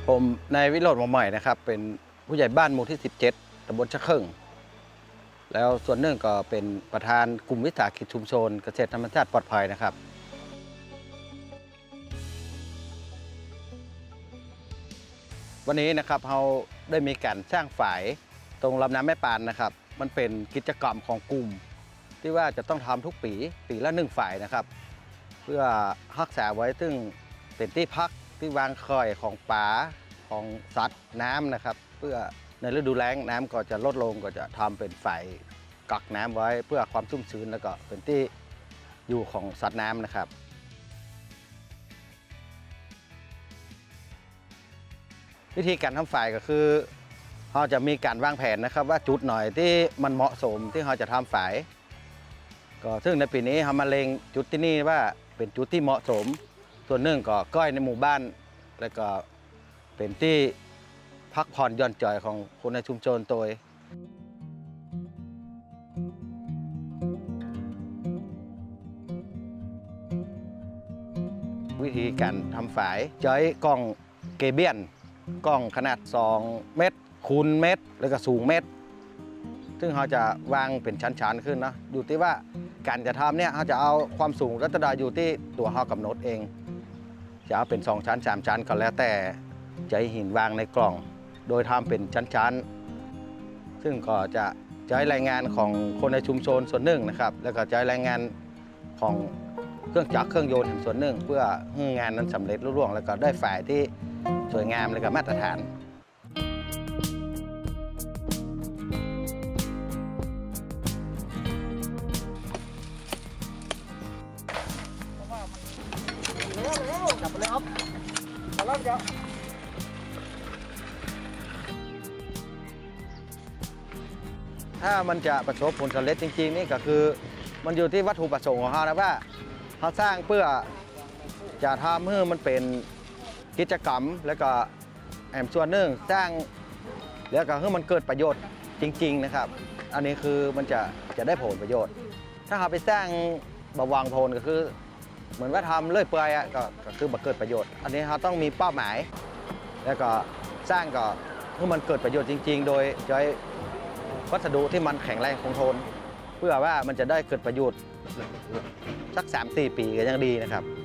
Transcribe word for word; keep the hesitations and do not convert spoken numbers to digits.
ผมนายวิโรจน์ หมอใหม่นะครับเป็นผู้ใหญ่บ้านหมู่ที่สิบเจ็ดตำบลชะเคิ่งแล้วส่วนหนึ่งก็เป็นประธานกลุ่มวิสาหกิจชุมชนเกษตรธรรมชาติปลอดภัยนะครับวันนี้นะครับเราได้มีการสร้างฝายตรงลำน้ำแม่ปานนะครับมันเป็นกิจกรรมของกลุ่มที่ว่าจะต้องทำทุกปีปีละหนึ่งฝายนะครับเพื่อรักษาไว้ซึ่งเป็นที่พักที่วางคอยของปลาของสัตว์น้ำนะครับเพื่อในฤดูแล้งน้ำก็จะลดลงก็จะทำเป็นฝายกักน้ำไว้เพื่อความชุ่มชื้นแล้วก็เป็นที่อยู่ของสัตว์น้ำนะครับวิธีการทำฝายก็คือเราจะมีการวางแผนนะครับว่าจุดหน่อยที่มันเหมาะสมที่เราจะทำฝายก็ซึ่งในปีนี้เรามาเล็งจุดที่นี่ว่าเป็นจุดที่เหมาะสมส่วนหนึ่งก็ก้อยในหมู่บ้านแล้วก็เป็นที่พักผ่อนหย่อนใจของคนในชุมชนโดยวิธีการทำฝายใช้กล้องเกเบียนกล้องขนาดสองเมตรคูณเมตรแล้วก็สูงเมตรซึ่งเราจะวางเป็นชั้นๆขึ้นนะอยู่ที่ว่าการจะทำเนี่ยเราจะเอาความสูงรัตดาอยู่ที่ตัวเรากำหนดเองจะเอาเป็นสองชั้นสามชั้นก็แล้วแต่ใจหินวางในกล่องโดยทำเป็นชั้นๆซึ่งก็จะใช้รายงานของคนในชุมชนส่วนหนึ่งนะครับแล้วก็ใช้รายงานของเครื่องจักรเครื่องยนต์ส่วนหนึ่งเพื่อให้งานนั้นสำเร็จรุ่งเรืองแล้วก็ได้ฝ่ายที่สวยงามและก็มาตรฐานถ้ามันจะประสบผลสำเร็จจริงๆนี่ก็คือมันอยู่ที่วัตถุประสงค์ของเขานะว่าเขาสร้างเพื่อจะทำให้มันเป็นกิจกรรมแล้วก็แอมส่วนหนึ่งสร้างแล้วก็ให้มันเกิดประโยชน์จริงๆนะครับอันนี้คือมันจะจะได้ผลประโยชน์ถ้าเขาไปสร้างบวางโพลก็คือเหมือนว่าทำเลื่อยเปื่อยก็ก็คือบ่เกิดประโยชน์อันนี้เขาต้องมีเป้าหมายแล้วก็สร้างก็ให้มันเกิดประโยชน์จริงๆโดยใช้วัสดุที่มันแข็งแรงคงทนเพื่อว่ามันจะได้เกิดประโยชน์สัก สามถึงสี่ ปีก็ยังดีนะครับ